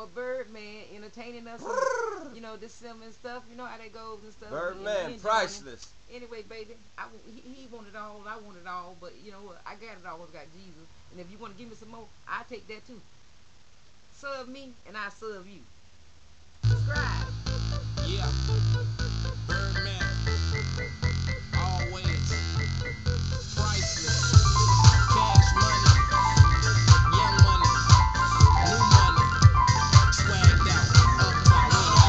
more Birdman entertaining us, you know, December and stuff. You know how that goes and stuff. Birdman, priceless. Anyway, baby, he wanted all, I wanted all, but you know what? I got it all. Got Jesus, and if you want to give me some more, I take that too. Serve me, and I serve you. Subscribe. Yeah, Birdman, always priceless. Cash money, young money, new money, swagged out, uptown,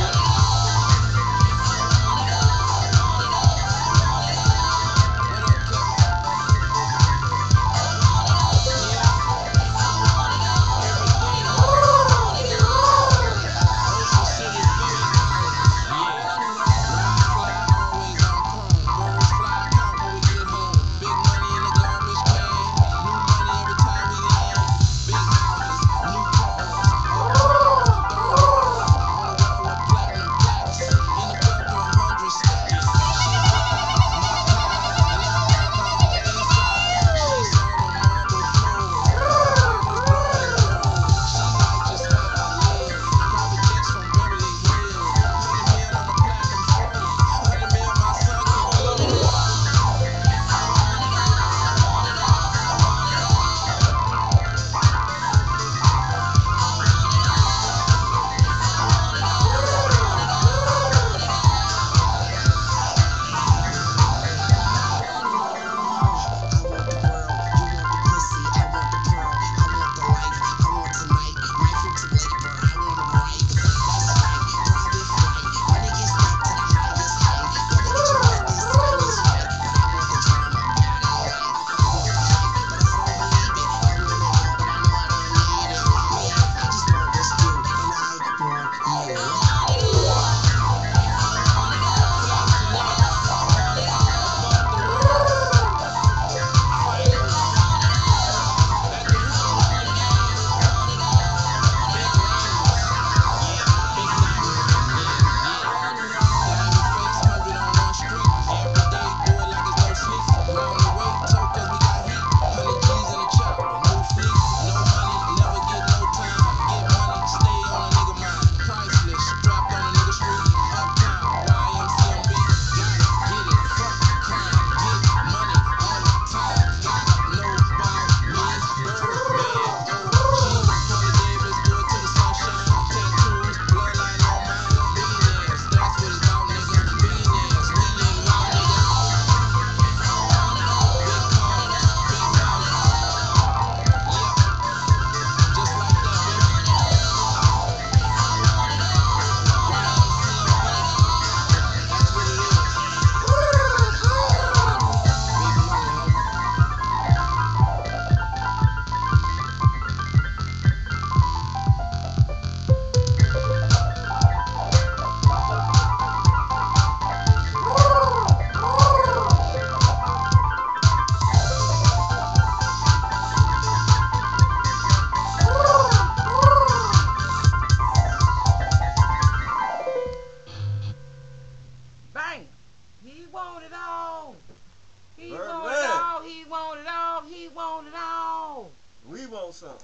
Bam. He wanted all. He wanted Birdman. all. He wanted all. He wanted all. We want some.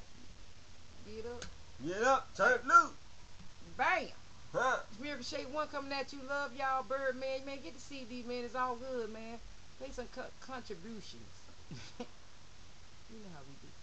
Get up. Get up, turn it loose. Bam. Huh? It's Miracle Shake 1 coming at you. Love y'all, Birdman. Man, get the CD, man. It's all good, man. Make some contributions. You know how we do.